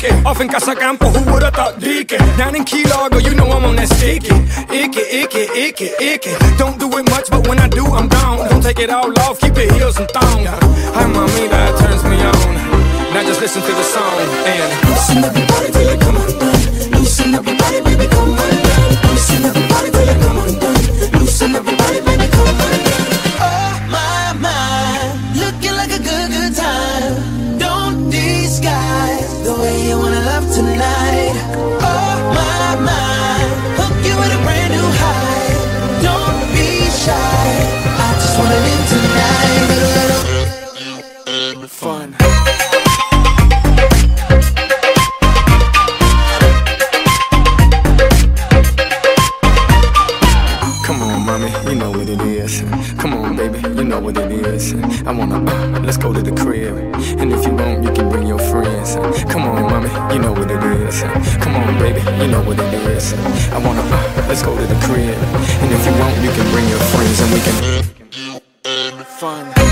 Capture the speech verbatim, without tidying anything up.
Icky, off in Casa Campo, who would've thought Deacon? Down in Key Largo, you know I'm on that sticky. Icky, icky, icky, icky. Don't do it much, but when I do, I'm gone. Don't take it all off, keep your heels and thongs. Hi, mommy, that turns me on. Now just listen to the song and loosen up your body till it come undone. Loosen up your body, baby, come undone. Loosen up your body till it come undone. Loosen up your body, baby, come undone. Oh my, my, looking like a good, good time. Don't disguise the way you wanna love tonight. Oh my, my, hook you with a brand new high. Don't be shy, I just wanna live tonight. A little fun. You know what it is. Come on, baby, you know what it is. I wanna, uh, let's go to the crib. And if you want, you can bring your friends. Come on, mommy, you know what it is. Come on, baby, you know what it is. I wanna, uh, let's go to the crib. And if you want, you can bring your friends and we can fun.